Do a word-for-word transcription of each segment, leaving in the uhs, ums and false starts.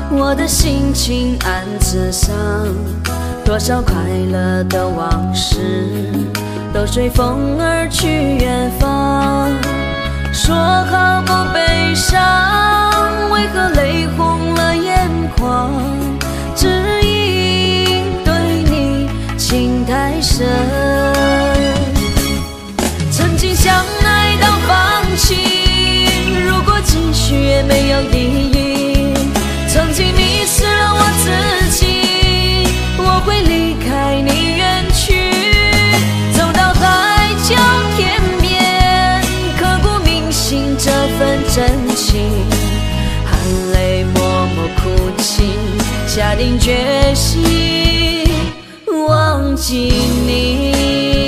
我的心情暗自伤，多少快乐的往事都随风而去远方。说好不悲伤，为何泪红了眼眶？只因对你情太深，曾经相爱到放弃，如果继续也没有意义。曾经迷失了我自己，我会离开你远去，走到海角天边，刻骨铭心这份真情，含泪默默哭泣，下定决心忘记你。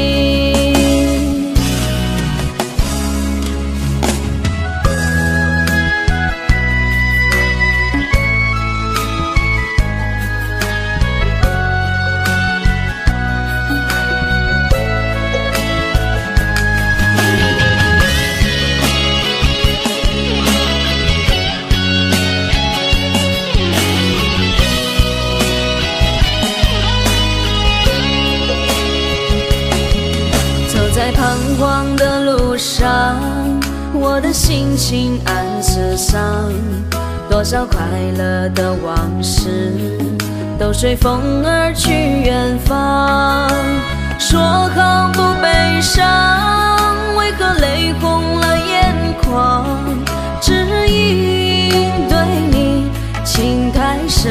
在彷徨的路上，我的心情暗自伤，多少快乐的往事都随风而去远方。说好不悲伤，为何泪红了眼眶？只因对你情太深，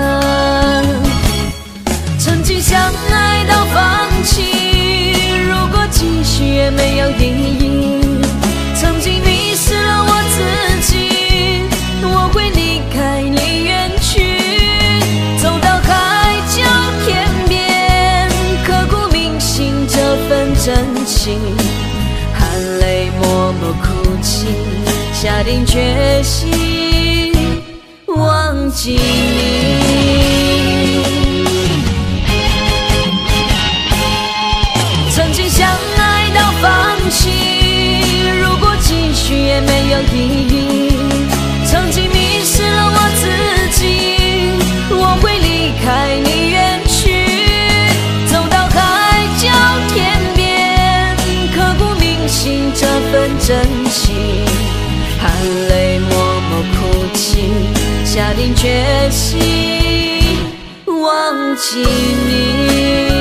曾经相爱到放弃，继续也没有意义。曾经迷失了我自己，我会离开你远去，走到海角天边，刻骨铭心这份真情，含泪默默哭泣，下定决心忘记你。曾经相爱到放弃，如果继续也没有意义。曾经迷失了我自己，我会离开你远去，走到海角天边，刻骨铭心这份真情，含泪默默哭泣，下定决心忘记你。